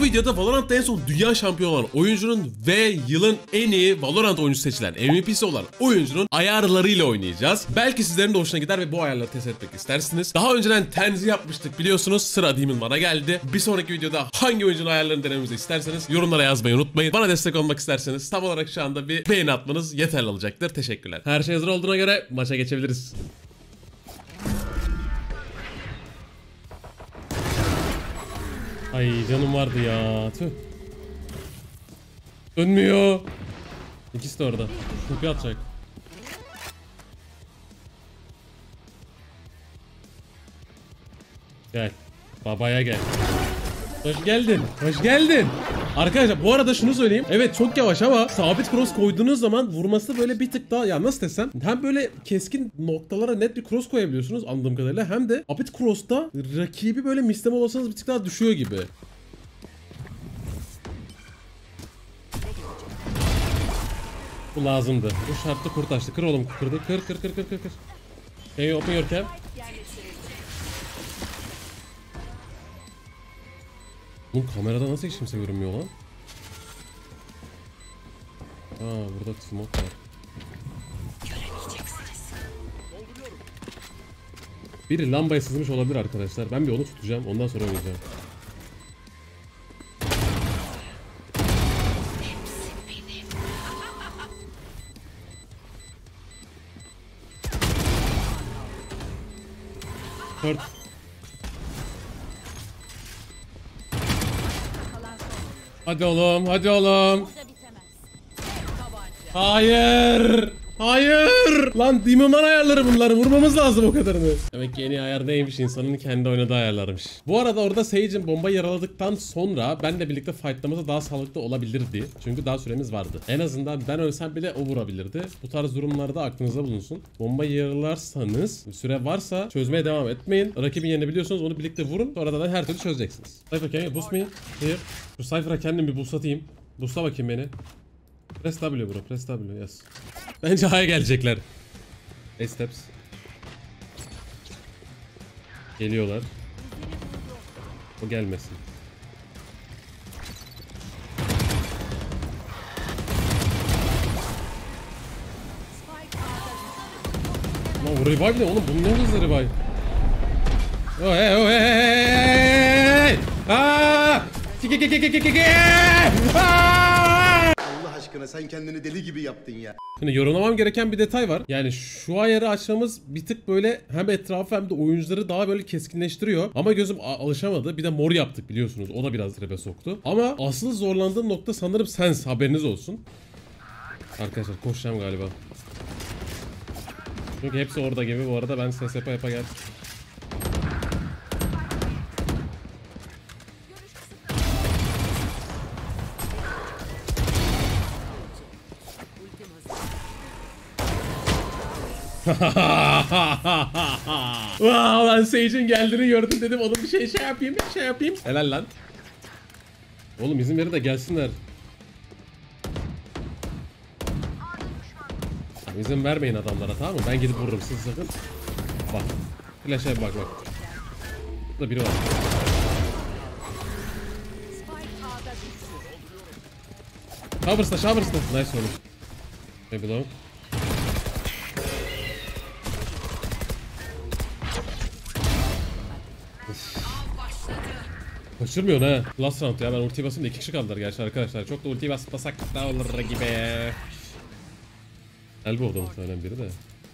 Bu videoda Valorant'ta en son dünya şampiyonu olan oyuncunun ve yılın en iyi Valorant oyuncusu seçilen MVP'si olan oyuncunun ayarlarıyla oynayacağız. Belki sizlerin de hoşuna gider ve bu ayarları test etmek istersiniz. Daha önceden Tenzi yapmıştık biliyorsunuz. Sıra Demon bana geldi. Bir sonraki videoda hangi oyuncunun ayarlarını denememizi isterseniz yorumlara yazmayı unutmayın. Bana destek olmak isterseniz tam olarak şu anda bir beğeni atmanız yeterli olacaktır. Teşekkürler. Her şey hazır olduğuna göre maça geçebiliriz. Ay canım vardı ya. Tüh. Dönmüyor. İkisi de orada. Topu atacak. Gel. Babaya gel. Hoş geldin. Hoş geldin. Arkadaşlar bu arada şunu söyleyeyim. Evet çok yavaş ama sabit cross koyduğunuz zaman vurması böyle bir tık daha, ya nasıl desem, hem böyle keskin noktalara net bir cross koyabiliyorsunuz anladığım kadarıyla, hem de sabit cross'ta rakibi böyle misleme olasılığınız bir tık daha düşüyor gibi. Bu lazımdı. Bu şartlı kurtaştı. Kır oğlum. Kırdı. Kır. Can you open your cam? Oğlum kamerada nasıl hiç kimse görünmüyor lan? Aa burada smoke var. Biri lambaya sızmış olabilir arkadaşlar. Ben bir onu tutacağım. Ondan sonra oynayacağım. Kurt. Hadi oğlum, hadi oğlum. Hayır. Hayır. Lan Demon'dan ayarları bunları. Vurmamız lazım o kadarını. Demek ki en iyi ayar neymiş? İnsanın kendi oynadığı ayarlarmış. Bu arada orada Sage'in bombayı yaraladıktan sonra benle birlikte fightlamamız daha sağlıklı olabilirdi. Çünkü daha süremiz vardı. En azından ben ölsem bile o vurabilirdi. Bu tarz durumlarda aklınızda bulunsun. Bombayı yaralarsanız, süre varsa çözmeye devam etmeyin. Rakibin yerini biliyorsunuz, onu birlikte vurun. Sonradan her türlü çözeceksiniz. Cypher can you boost me? Here. Şu Cypher'a kendim bir boost atayım. Boost'a bakayım beni. Press W bro, press W, yes. Bence A'ya gelecekler. A steps. Geliyorlar. O gelmesin. Lan o revive ne oğlum? Bunun ne hızlı revive? Oh hey oh hey! Aaaa! Allah aşkına sen kendini deli gibi yaptın ya. Şimdi yorumlamam gereken bir detay var. Yani şu ayarı açmamız bir tık böyle hem etrafı hem de oyuncuları daha böyle keskinleştiriyor. Ama gözüm alışamadı. Bir de mor yaptık biliyorsunuz. O da biraz tribe soktu. Ama asıl zorlandığım nokta sanırım Sense. Haberiniz olsun. Arkadaşlar koşacağım galiba. Çünkü hepsi orada gibi. Bu arada ben ses yapa gel. Wow, ben Sage'in geldiğini gördüm dedim, oğlum bir şey yapayım. Helal lan. Oğlum izin verin de gelsinler. İzin vermeyin adamlara, tamam mı? Ben gidip vururum, siz sakın. Bak. Flash'a bak. Burada biri var. Showers'ta. Nice oğlum. Maybe long. Kaçırmıyorsun ha. Last round ya, ben ulti basayım da 2 kişi kaldılar gerçi arkadaşlar. Çok da ulti basmasak da olur gibi. Elbow'da muhtemelen biri de.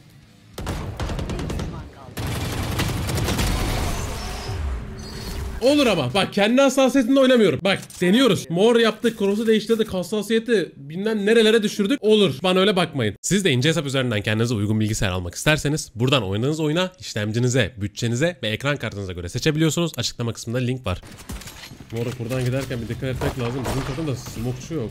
Olur ama bak kendi hassasiyetinde oynamıyorum. Bak deniyoruz. Mor yaptık, cross'u değiştirdik, hassasiyeti bilmem nerelere düşürdük. Olur. Bana öyle bakmayın. Siz de ince hesap üzerinden kendinize uygun bilgisayar almak isterseniz buradan oynadığınız oyuna işlemcinize, bütçenize ve ekran kartınıza göre seçebiliyorsunuz. Açıklama kısmında link var. Moruk buradan giderken bir dikkat etmek lazım. Bizim takımda smoke'çu yok.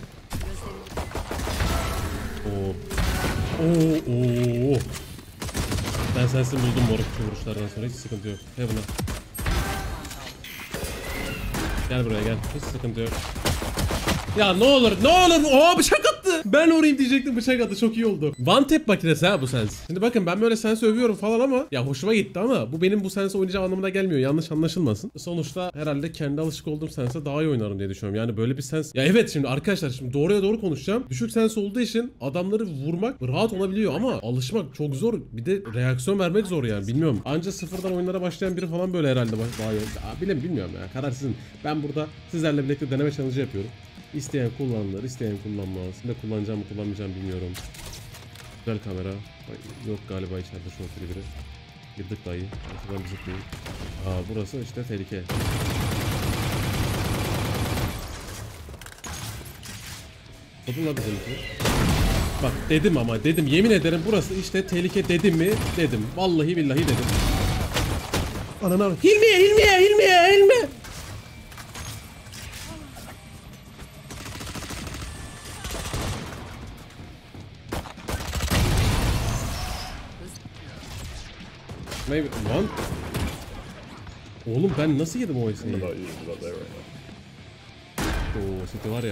Oo. Ben sensin buldum morukçu vuruşlardan sonra, hiç sıkıntı yok. Heaven'a. Gel buraya gel. Hiç sıkıntı yok. Ya ne olur ne olur. Oha bıçak attı. Ben vurayım diyecektim, bıçak attı, çok iyi oldu. One tap makinesi ha bu sens. Şimdi bakın ben böyle sens övüyorum falan ama ya hoşuma gitti ama bu benim bu sens oynayacağım anlamına gelmiyor. Yanlış anlaşılmasın. Sonuçta herhalde kendi alışık olduğum sense daha iyi oynarım diye düşünüyorum. Yani böyle bir sens. Ya evet şimdi arkadaşlar şimdi doğruya doğru konuşacağım. Düşük sens olduğu için adamları vurmak rahat olabiliyor ama alışmak çok zor. Bir de reaksiyon vermek zor yani bilmiyorum. Anca sıfırdan oyunlara başlayan biri falan böyle herhalde daha iyi. Bilmiyorum ya, karar sizin. Ben burada sizlerle birlikte deneme challenge yapıyorum. İsteyen kullanılır, isteyen kullanmaz. Ne kullanacağımı kullanmayacağım bilmiyorum. Güzel kamera. Yok galiba içeride şortlu biri. Girdik dayı. Arkadan bir zıplayayım. Burası işte tehlike. Tadınla bizimki. Bak dedim ama dedim, yemin ederim burası işte tehlike dedim mi? Dedim. Vallahi billahi dedim. Anana Hilmi. Maybe lan. Oğlum ben nasıl yedim o eseyi? Oo seti var ya.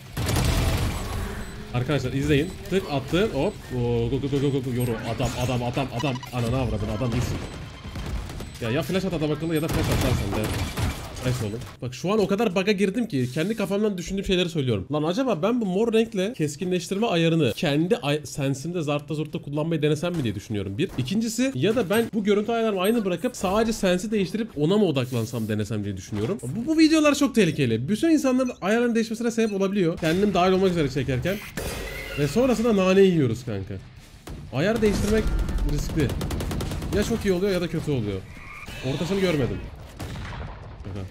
Arkadaşlar izleyin. Tık attı. Hop. Go. Yoru. Adam. Ananı avradın, adam iyisin. Ya flash at adam akıllı ya da flash atarsan de. Neyse oğlum. Bak şu an o kadar bug'a girdim ki kendi kafamdan düşündüğüm şeyleri söylüyorum. Lan acaba ben bu mor renkle keskinleştirme ayarını kendi sensimde zartta zurtta kullanmayı denesem mi diye düşünüyorum. Bir. İkincisi ya da ben bu görüntü ayarlarımı aynı bırakıp sadece sensi değiştirip ona mı odaklansam denesem diye düşünüyorum. Bu videolar çok tehlikeli. Bütün insanların ayarlarının değişmesine sebep olabiliyor. Kendim dahil olmak üzere çekerken. Ve sonrasında nane yiyoruz kanka. Ayar değiştirmek riskli. Ya çok iyi oluyor ya da kötü oluyor. Ortasını görmedim. Aha.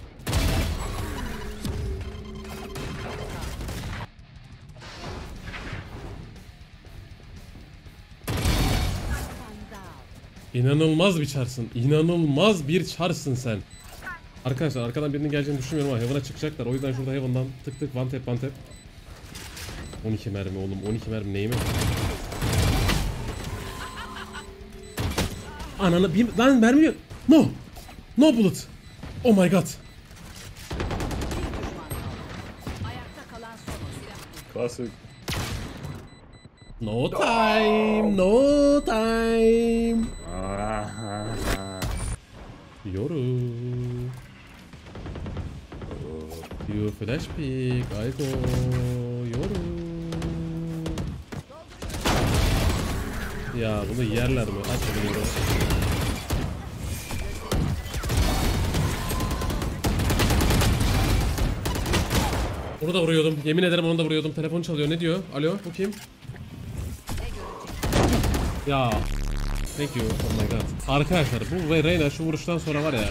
İnanılmaz bir çarsın. İnanılmaz bir çarsın sen. Arkadaşlar arkadan birinin geleceğini düşünmüyorum ama Heaven'a çıkacaklar. O yüzden şurada Heaven'dan tık one tap. 12 mermi oğlum. 12 mermi neyime? Ananı bir lan mermi yok. No bullet. Oh my god. Classic. No time. Yoru. You flash pick. I go. Yoru. Ya bunu yerler mi? Aç bunu yoru. Onu da vuruyordum. Yemin ederim onu da vuruyordum. Telefon çalıyor. Ne diyor? Alo, bu kim? Ya. Thank you. Oh my god. Arkadaşlar bu ve Reyna şu vuruştan sonra var ya.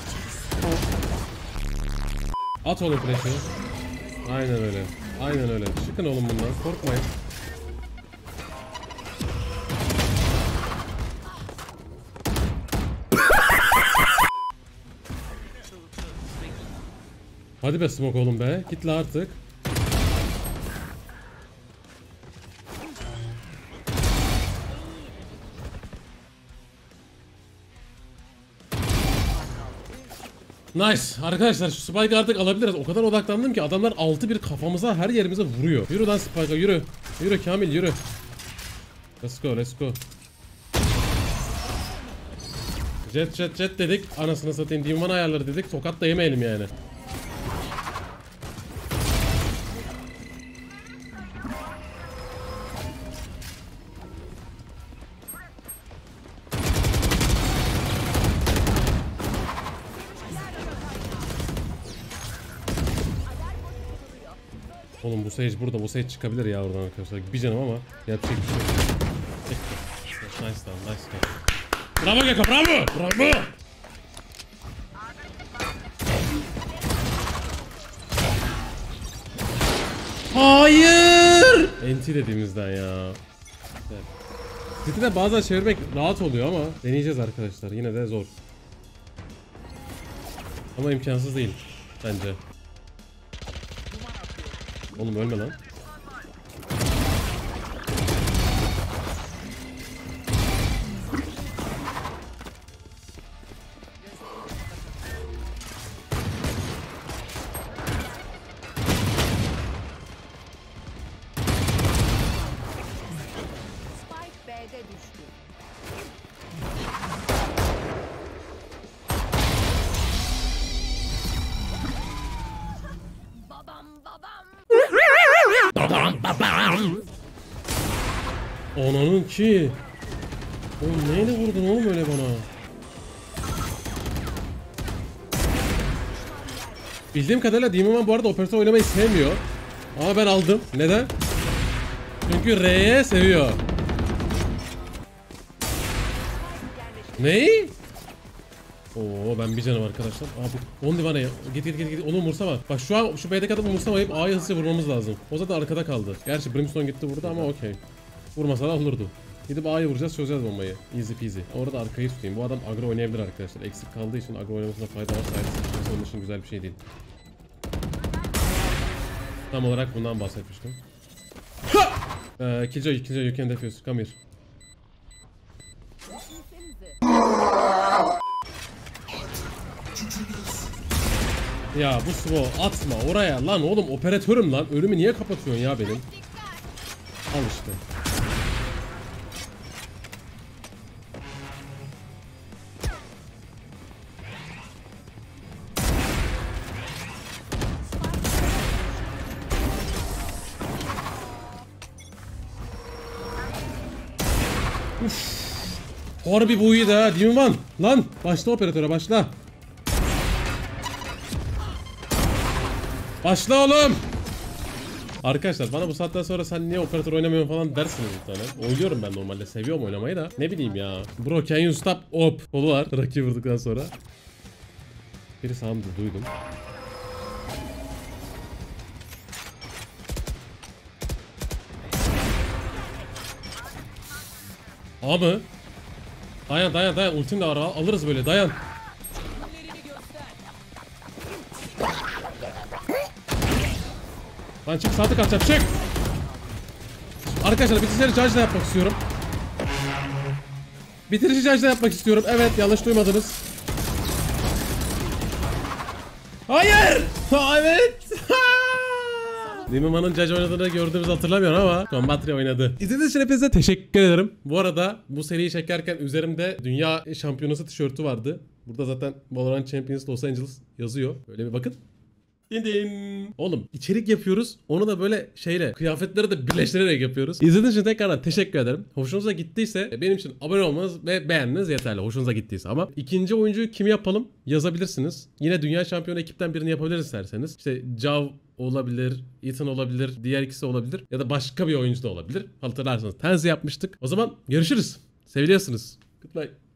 At oğlum flash'ı. Aynen öyle. Çıkın oğlum bundan. Korkmayın. Hadi be smoke oğlum be. Git la artık. Nice. Arkadaşlar şu Spike'ı artık alabiliriz. O kadar odaklandım ki adamlar 6-1 kafamıza her yerimize vuruyor. Yürü lan Spike'a yürü. Yürü Kamil yürü. Let's go. Jet dedik. Anasını satayım. Divan ayarları dedik. Tokat da yemeyelim yani. Oğlum bu Sage burada. Bu Sage çıkabilir ya oradan arkadaşlar. Bir canım ama yapacak bir şey yok. Nice down, nice down. Bravo Geko, bravo! Hayır! NT dediğimizden ya. Evet. City'de bazen çevirmek rahat oluyor ama deneyeceğiz arkadaşlar. Yine de zor. Ama imkansız değil bence. Oğlum ölme lan. Ananın ki. Oğlum neyle vurdun oğlum öyle bana? Bildiğim kadarıyla Demonman bu arada operatör oynamayı sevmiyor. Ama ben aldım. Neden? Çünkü R'ye seviyor. Ney? Oo ben bir canım arkadaşlar. Abi 10 divane ya. Git. Onu umursama. Bak şu an şu B'deki adamı umursamayıp A'yı hızlıca vurmamız lazım. O zaten arkada kaldı. Gerçi Brimstone gitti burada ama okey. Vurmasa da olurdu. Gidip A'yı vuracağız, çözeceğiz bombayı. Easy peasy. Orada arkayı tutayım. Bu adam agro oynayabilir arkadaşlar. Eksik kaldığı için agro oynamasına fayda var. Sayısı onun için güzel bir şey değil. Tam olarak bundan bahsetmiştim. Killjoy, you can defuse. Come here. Ya bu slow atma oraya lan oğlum, operatörüm lan. Önümü niye kapatıyorsun ya benim? Al işte. Uf. Harbi bu iyi de ha. Demonman. Lan başla operatöre, başla. Başla oğlum. Arkadaşlar bana bu saatten sonra sen niye operatör oynamıyorsun falan dersiniz bir tane. Oynuyorum ben normalde, seviyorum oynamayı da. Ne bileyim ya. Bro can you stop op. Kolu var rakibi vurduktan sonra. Biri sağımda duydum. A mı? Dayan ultim de var, alırız böyle, dayan. Lan çık, saati kaçacak, çık. Arkadaşlar bitirici charge da yapmak istiyorum. Bitirici charge da yapmak istiyorum. Evet, yanlış duymadınız. Hayır. Evet. Demonman'ın Judge oynadığını gördüğümüzü hatırlamıyorum ama Combatri oynadı. İzlediğiniz için hepinize teşekkür ederim. Bu arada bu seriyi çekerken üzerimde Dünya Şampiyonası tişörtü vardı. Burada zaten Valorant Champions Los Angeles yazıyor. Böyle bir bakın. Din din. Oğlum içerik yapıyoruz. Onu da böyle şeyle, kıyafetleri de birleştirerek yapıyoruz. İzlediğiniz için tekrardan teşekkür ederim. Hoşunuza gittiyse benim için abone olmanız ve beğenmeniz yeterli. Hoşunuza gittiyse ama ikinci oyuncuyu kim yapalım yazabilirsiniz. Yine dünya şampiyonu ekipten birini yapabiliriz isterseniz. İşte Cav olabilir, Ethan olabilir, diğer ikisi olabilir ya da başka bir oyuncu da olabilir. Hatırlarsanız Tenzi yapmıştık. O zaman görüşürüz. Seviliyorsunuz. Goodbye.